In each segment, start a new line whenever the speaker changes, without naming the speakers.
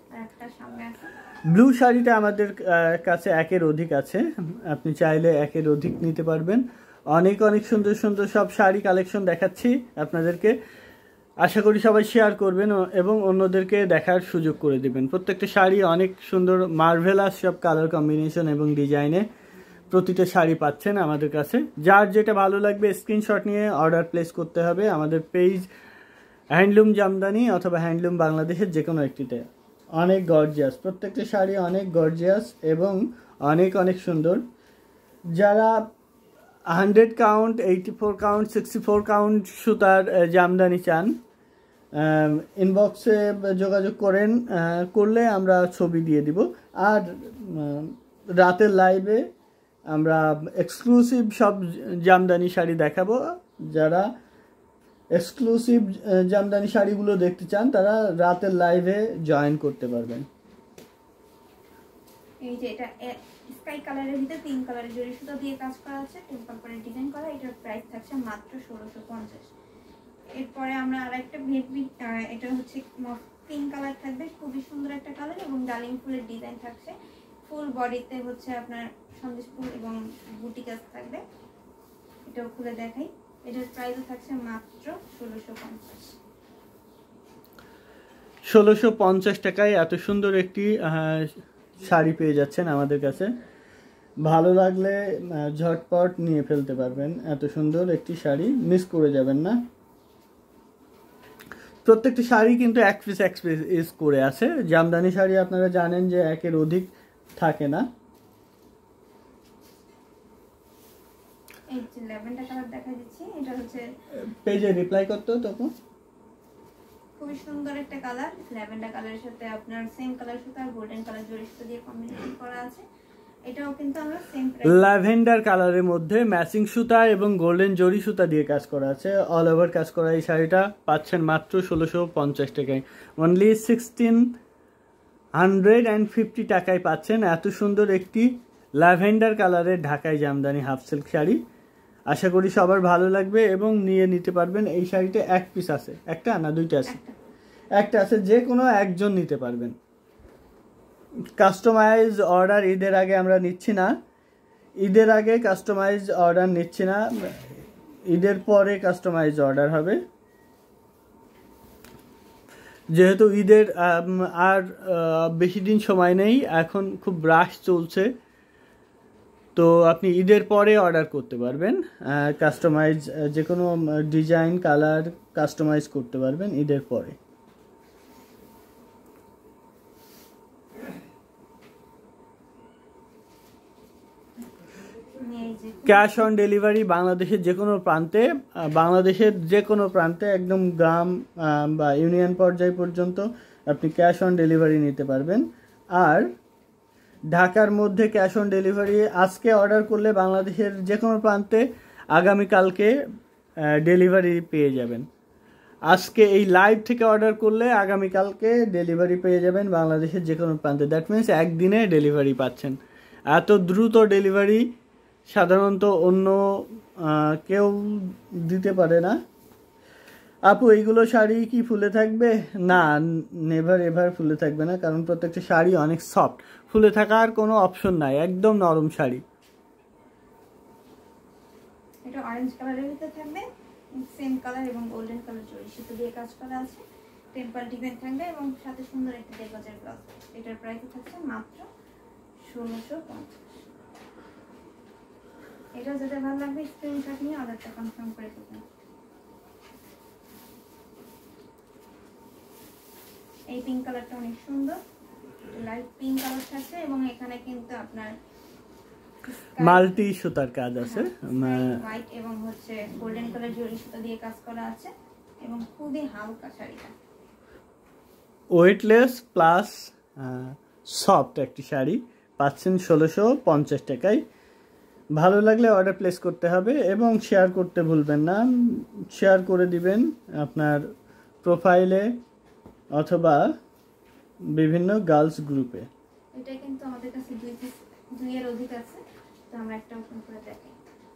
আর একটা সামনে আছে
ব্লু শাড়িটা আমাদের কাছে একের অধিক আছে, আপনি চাইলে একের অধিক নিতে পারবেন। অনেক অনেক সুন্দর সুন্দর সব শাড়ি কালেকশন দেখাচ্ছি আপনাদেরকে, আশা করি সবাই শেয়ার করবেন এবং অন্যদেরকে দেখার সুযোগ করে দিবেন। প্রত্যেকটা শাড়ি অনেক সুন্দর মার্ভেলাস সব কালার কম্বিনেশন এবং ডিজাইনে প্রতিটা শাড়ি পাচ্ছেন আমাদের কাছে। যার যেটা ভালো লাগবে স্ক্রিনশট নিয়ে অর্ডার প্লেস করতে হবে আমাদের পেজ হ্যান্ডলুম জামদানি অথবা হ্যান্ডলুম বাংলাদেশের যে কোনো একটিতে। অনেক গর্জিয়াস, প্রত্যেকটা শাড়ি অনেক গর্জিয়াস এবং অনেক অনেক সুন্দর। যারা 100 কাউন্ট, 84 কাউন্ট, 64 কাউন্ট সুতার জামদানি চান, ইনবক্সে যোগাযোগ করলে আমরা ছবি দিয়ে দিব। আর রাতের লাইভে আমরা এক্সক্লুসিভ সব জামদানি শাড়ি দেখাবো। যারা এক্সক্লুসিভ জামদানি শাড়িগুলো দেখতে চান তারা রাতের লাইভে জয়েন করতে পারবেন।
এই যে এটা স্কাই কালারের ভিতরে পিঙ্ক কালারের জরি সুতা দিয়ে কাজ করা আছে, টেম্পল করে ডিজাইন করা। এটার প্রাইস থাকছে মাত্র 1650। এরপরে আমরা আরেকটা এটা হচ্ছে পিঙ্ক কালার থাকবে, খুবই সুন্দর একটা কালার এবং ডালিম ফুলের ডিজাইন থাকছে। ফুল বডিতে হচ্ছে আপনার সন্দেশ ফুল এবং বুটি কাজ থাকবে। এটাও খুলে দেখাই। এটার প্রাইস থাকছে মাত্র 1650।
1650 টাকায় এত সুন্দর একটি শাড়ি পেয়ে যাচ্ছেন আমাদের কাছে। ভালো লাগলে ঝটপট নিয়ে ফেলতে পারবেন। এত সুন্দর একটি শাড়ি মিস করে যাবেন না। প্রত্যেকটি শাড়ি কিন্তু এক পিস ইউজ করে আছে। জামদানি শাড়ি আপনারা জানেন যে একের অধিক থাকে না।
এই যে ল্যাভেন্ডার কালার দেখা দিচ্ছি, এটা হচ্ছে
পেজে রিপ্লাই করতে তখন।
খুবই সুন্দর একটা কালার, ল্যাভেন্ডার কালারের সাথে আপনার সেম কালার সুতা আর গোল্ডেন কালার জরি সুতা দিয়ে কম্বিনেশন করা আছে। এটাও কিন্তু আমরা সেম প্রাইস,
ল্যাভেন্ডার কালারের মধ্যে ম্যাচিং সুতা এবং গোল্ডেন জরি সুতা দিয়ে কাজ করা আছে। অল ওভার কাজ করা এই শাড়িটা পাচ্ছেন মাত্র 1650 টাকায়। অনলি 1650 টাকায় পাচ্ছেন এত সুন্দর একটি ল্যাভেন্ডার কালারের ঢাকাই জামদানি হাফ সিল্ক শাড়ি। আশা করি সবার ভালো লাগবে এবং নিয়ে নিতে পারবেন। এই শাড়িতে এক পিস আছে, একটা না দুইটা আছে? একটা আছে, যে কোনো একজন নিতে পারবেন। কাস্টমাইজ অর্ডার ঈদের আগে আমরা নিচ্ছি না, ঈদের আগে কাস্টমাইজ অর্ডার নিচ্ছি না, ঈদের পরে কাস্টমাইজ অর্ডার হবে। যেহেতু ঈদের আর বেশি দিন সময় নেই, এখন খুব রাশ চলছে, তো আপনি ঈদের পরে অর্ডার করতে পারবেন। কাস্টমাইজ যে কোনো ডিজাইন কালার কাস্টমাইজ করতে পারবেন ঈদের পরে। ক্যাশ অন ডেলিভারি বাংলাদেশের যে কোনো প্রান্তে একদম গ্রাম বা ইউনিয়ন পর্যায় পর্যন্ত আপনি ক্যাশ অন ডেলিভারি নিতে পারবেন। আর ঢাকার মধ্যে ক্যাশ অন ডেলিভারি আজকে অর্ডার করলে বাংলাদেশের যে কোনো প্রান্তে আগামীকালকে ডেলিভারি পেয়ে যাবেন। আজকে এই লাইভ থেকে অর্ডার করলে আগামীকালকে ডেলিভারি পেয়ে যাবেন বাংলাদেশের যে কোনো প্রান্তে। দ্যাট মিনস একদিনে ডেলিভারি পাচ্ছেন। এত দ্রুত ডেলিভারি সাধারণত অন্য কেউ দিতে পারে না। আপু এইগুলো শাড়ি কি ফুলে থাকবে? না, নেভার এভার ফুলে থাকবে না, কারণ প্রত্যেকটা শাড়ি অনেক সফট, ফুলে থাকার কোনো অপশন নাই, একদম নরম শাড়ি।
এটা অরেঞ্জ কালারের ভিতরে থাকবে, সেম কালার এবং গোল্ডেন কালার জরি সুতো দিয়ে কাজ করা আছে। টেম্পল ডিজাইন থাকবে এবং সাথে সুন্দর একটা ডেকোরেটেড ব্লাউজ। এটার প্রাইস থাকছে মাত্র 1650। এটা যেটা ভালো লাগবে স্ক্রিনশট নিয়ে অর্ডারটা কনফার্ম করে দেবেন। এই পিঙ্ক কালারটা অনেক সুন্দর, লাইট পিঙ্ক কালার থাকছে এবং এখানে কিন্তু আপনার
মাল্টি সুতার কাজ আছে,
হোয়াইট এবং হচ্ছে গোল্ডেন কালার জরি সুতা দিয়ে কাজ করা আছে এবং খুবই হালকা শাড়িটা,
ওয়েটলেস প্লাস সফট একটি শাড়ি পাচ্ছেন 1650 টাকায়। ভালো লাগলে অর্ডার প্লেস করতে হবে এবং শেয়ার করতে ভুলবেন না। শেয়ার করে দিবেন আপনার প্রোফাইলে অথবা বিভিন্ন গার্লস গ্রুপে।
এটা কিন্তু আমাদের কাছে দুই এর অধিক আছে, তো আমরা একটা ওপেন করে দেখাই।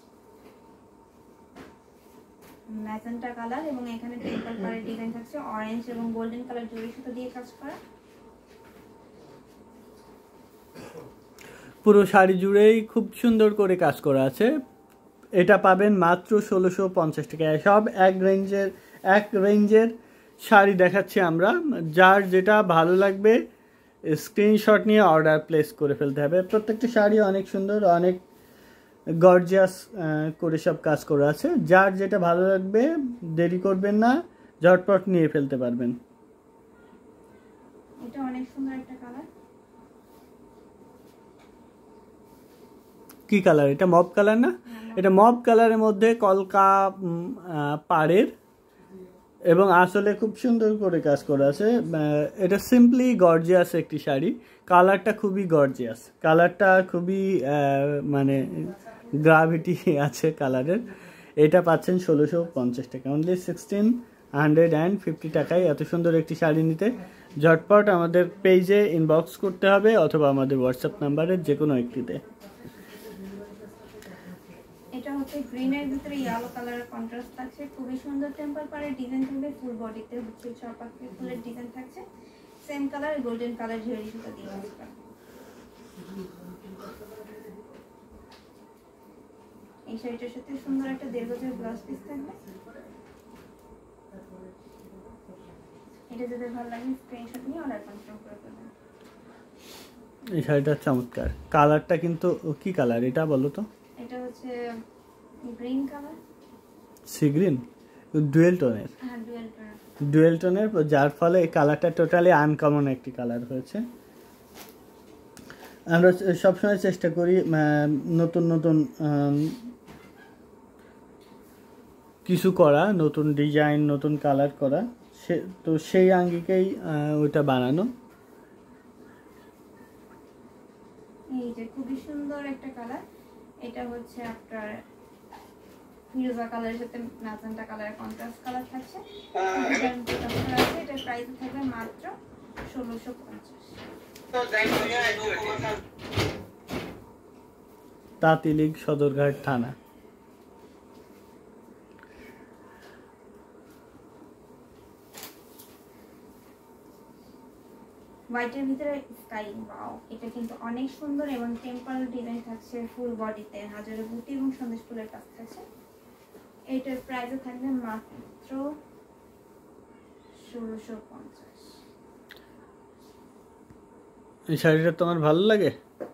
ম্যাজেন্টা কালার এবং এখানে টেম্পল পাড়ের ডিজাইন থাকছে, অরেঞ্জ এবং গোল্ডেন কালার জরি সুতো দিয়ে কাজ করা।
পুরো শাড়ি জুড়েই খুব সুন্দর করে কাজ করা আছে। এটা পাবেন মাত্র 1650 টাকায়। সব এক রেঞ্জের শাড়ি দেখাচ্ছি আমরা। যার যেটা ভালো লাগবে স্ক্রিনশট নিয়ে অর্ডার প্লেস করে ফেলতে হবে। প্রত্যেকটা শাড়ি অনেক সুন্দর, অনেক গর্জিয়াস করে সব কাজ করা আছে। যার যেটা ভালো লাগবে দেরি করবেন না, ঝটপট নিয়ে ফেলতে পারবেন।
এটা অনেক সুন্দর একটা কালার।
কি কালার এটা? মব কালার না? এটা মব কালারের মধ্যে কলকা পাড়ের এবং আসলে খুব সুন্দর করে কাজ করা আছে। এটা সিম্পলি গর্জিয়াস একটি শাড়ি। কালারটা খুবই গর্জিয়াস, কালারটা খুবই মানে গ্রাভিটি আছে কালারের। এটা পাচ্ছেন 1650 টাকা, অনলি 1650 টাকায় এত সুন্দর একটি শাড়ি নিতে ঝটপট আমাদের পেজে ইনবক্স করতে হবে অথবা আমাদের হোয়াটসঅ্যাপ নাম্বারের যে কোনো একটিতে।
এটা হচ্ছে গ্রিনের ভিতরে ইয়েলো কালারের কন্ট্রাস্ট থাকছে, খুবই সুন্দর টেম্পল পাড়ের ডিজাইন থাকবে। ফুল বডিতে হচ্ছে ছপাকি ফুলের ডিজাইন থাকছে, সেম কালার গোল্ডেন কালার ঝেড়ি সুতা দিয়ে আছে। এই শাড়িটার সাথে সুন্দর একটা 1.5 গজের ব্লাউজ পিস থাকবে। এটা যদি ভালো লাগে স্ক্রিনশট নিয়ে অর্ডার কনফার্ম করে ফেলবেন।
এই শাড়িটা চমৎকার। কালারটা কিন্তু কি কালার এটা বলো তো?
এটা হচ্ছে green colour,
sea green, dual টোনের।
হ্যাঁ
ডুয়েল টোনের, যার ফলে এই কালারটা টোটালি আনকমন একটি কালার হয়েছে। আমরা সবসময় চেষ্টা করি নতুন নতুন কিছু করা, নতুন ডিজাইন, নতুন কালার করা, তো সেই আঙ্গিকেই ওইটা বানানো।
এই যে খুবই সুন্দর একটা কালার। এটা হচ্ছে আপনার ফিরোজা কালারের সাথে ম্যাজেন্টা কালারের কন্ট্রাস্ট কালার থাকছে। এটার প্রাইস থাকবে মাত্র 1650।
তাঁতিলিগ সদরঘাট থানা।
হোয়াইটের ভিতরে স্কাই, ওয়াও এটা কিন্তু অনেক সুন্দর এবং টেম্পল ডিজাইন থাকছে। ফুল বডিতে হাজারে বুটি এবং সন্দেশ ফুলের কাজ থাকছে। এটার প্রাইস থাকবে মাত্র 1650।
এই শাড়িটা তোমার ভালো লাগে?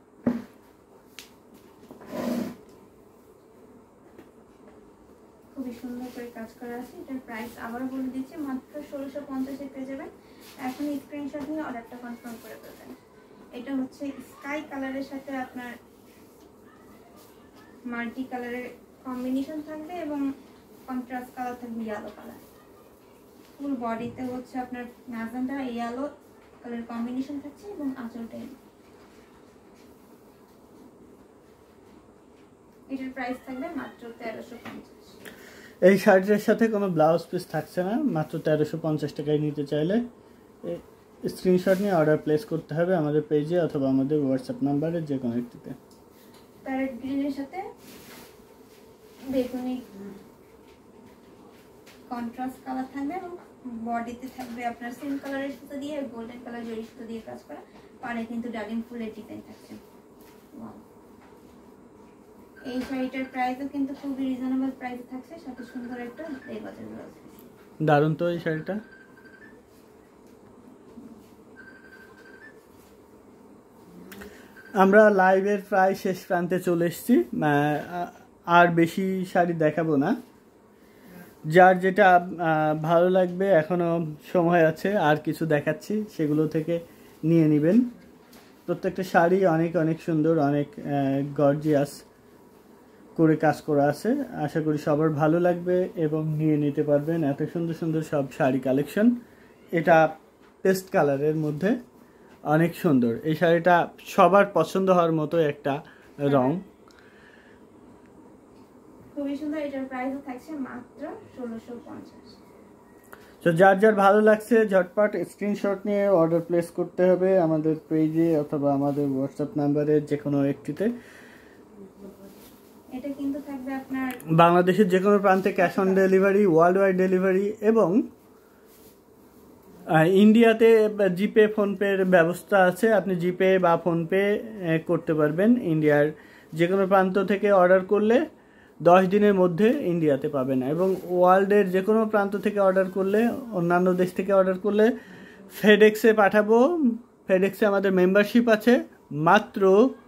খুবই সুন্দর করে কাজ করা আছে। এটার প্রাইস আবার বলে দিচ্ছি, মাত্র 1650 পেয়ে যাবেন। এখন স্ক্রিনশট নিয়ে অর্ডারটা কনফার্ম করে দেবেন। এটা হচ্ছে স্কাই কালারের সাথে আপনার মাল্টি কালারের কম্বিনেশন থাকবে এবং কন্ট্রাস্ট কালার থাকবে ইয়েলো কালার। ফুল বডিতে হচ্ছে আপনার ম্যাজেন্টা ইয়েলো কালার কম্বিনেশন থাকছে এবং আঁচলটা এটার প্রাইস থাকবে মাত্র 1350।
এই শাড়িটার সাথে কোনো ব্লাউজ পিস থাকছে না, মাত্র 1350 টাকায় নিতে চাইলে স্ক্রিনশট নিয়ে অর্ডার প্লেস করতে হবে আমাদের পেজে অথবা আমাদের হোয়াটসঅ্যাপ নাম্বারে যে কোনো একটিতে।
প্যারেট গ্রিনের সাথে বেগুনি কন্ট্রাস্ট কালার থাকবে এবং বডিতে থাকবে আপনার সেম কালারের সুতো দিয়ে গোল্ডেন কালার জরি সুতো দিয়ে কাজ করা। পাড়ে কিন্তু ডালিম ফুলের ডিজাইন থাকছে। এই শাড়িটার প্রাইসও কিন্তু খুবই রিজনেবল প্রাইস থাকছে, সাথে সুন্দর একটা লেবাজের ব্লাউজ।
দারুণ তো এই শাড়িটা। আমরা লাইভের প্রায় শেষ প্রান্তে চলে এসেছি, আর বেশি শাড়ি দেখাবো না। যার যেটা ভালো লাগবে এখনো সময় আছে, আর কিছু দেখাচ্ছি সেগুলো থেকে নিয়ে নেবেন। প্রত্যেকটা শাড়ি অনেক অনেক সুন্দর, অনেক গর্জিয়াস করে কাজ করা আছে। আশা করি সবার ভালো লাগবে এবং নিয়ে নিতে পারবেন। এত সুন্দর সুন্দর সব শাড়ি কালেকশন। এটা পেস্ট কালারের মধ্যে অনেক সুন্দর। এই শাড়িটা সবার পছন্দ হওয়ার মতো একটা রং,
খুবই সুন্দর। এটার প্রাইস থাকছে মাত্র 1650।
তো যার যার ভালো লাগছে ঝটপট স্ক্রিনশট নিয়ে অর্ডার প্লেস করতে হবে আমাদের পেজে অথবা আমাদের হোয়াটসঅ্যাপ নাম্বারে যে কোনো একটিতে।
এটা কিন্তু থাকবে আপনার
বাংলাদেশের যে কোনো প্রান্তে cash on delivery, world wide delivery এবং ইন্ডিয়াতে জিপে ফোনপের ব্যবস্থা আছে, আপনি জিপে বা ফোনপে করতে পারবেন। ইন্ডিয়ার যে কোনো প্রান্ত থেকে অর্ডার করলে 10 দিনের মধ্যে ইন্ডিয়াতে পাবেন, এবং ওয়ার্ল্ডের যে কোনো প্রান্ত থেকে অর্ডার করলে, অন্যান্য দেশ থেকে অর্ডার করলে ফেডেক্সে পাঠাবো। ফেডেক্সে আমাদের মেম্বারশিপ আছে, মাত্র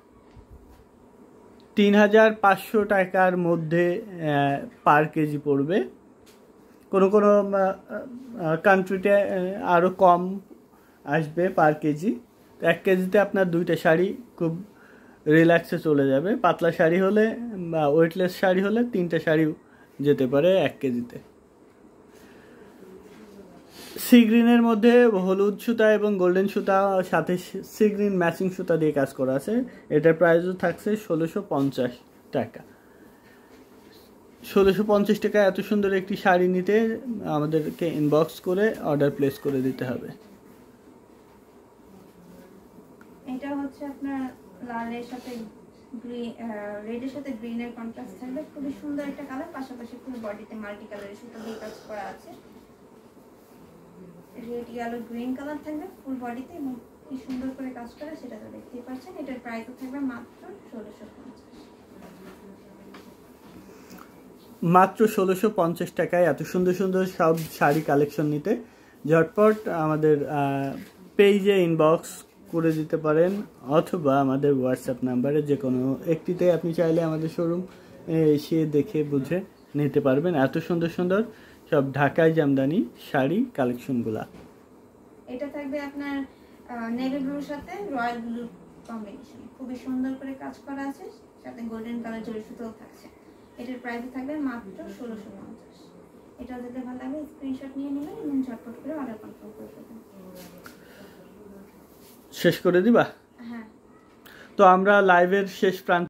3500 টাকার মধ্যে পার কেজি পড়বে। কোনো কোনো কান্ট্রিতে আরও কম আসবে পার কেজি। 1 কেজিতে আপনার 2টা শাড়ি খুব রিল্যাক্সে চলে যাবে। পাতলা শাড়ি হলে বা ওয়েটলেস শাড়ি হলে 3টা শাড়িও যেতে পারে 1 কেজিতে। সি গ্রিনের মধ্যে হলুদ সুতা এবং গোল্ডেন সুতা, সাথে সি গ্রিন ম্যাচিং সুতা দিয়ে কাজ করা আছে। এটার প্রাইসও থাকছে 1650 টাকা। 1650 টাকা এত সুন্দর একটি শাড়ি নিতে আমাদেরকে ইনবক্স করে অর্ডার প্লেস করে দিতে হবে।
এটা হচ্ছে আপনার লালের সাথে রেডের সাথে গ্রিনের কন্ট্রাস্ট থাকবে, খুবই সুন্দর একটা কালার। পাশাপাশি ফুল বডিতে মাল্টি কালারের সুতা দিয়ে কাজ করা আছে। রেড ইয়েলো গ্রিন কালার থাকবে ফুল বডিতে, এবং কি সুন্দর করে কাজ করা সেটা তো দেখতেই পাচ্ছেন। এটার প্রাইসও থাকবে মাত্র 1650।
মাত্র 1650 টাকায় এত সুন্দর সুন্দর সব শাড়ি কালেকশন নিতে ঝটপট আমাদের পেজে ইনবক্স করে দিতে পারেন, অথবা আমাদের হোয়াটসঅ্যাপ নাম্বারে যে কোনো একটিতে আপনি চাইলে আমাদের শোরুম এসে দেখে বুঝে নিতে পারবেন এত সুন্দর সুন্দর সব ঢাকাই জামদানি শাড়ি কালেকশনগুলা।
এটা থাকবে আপনার নেভি ব্লুর সাথে রয়্যাল ব্লু কম্বিনেশন, খুবই সুন্দর করে কাজ করা আছে, সাথে গোল্ডেন কালার জড়ি সুতোও থাকছে। এটার প্রাইস থাকবে মাত্র 1650। এটা যদি ভালো লাগে স্ক্রিনশট নিয়ে নেবেন এবং ঝটপট করে অর্ডার কনফার্ম করে দেবেন।
শেষ করে দিবা?
হ্যাঁ।
তো আমরা লাইভের শেষ প্রান্ত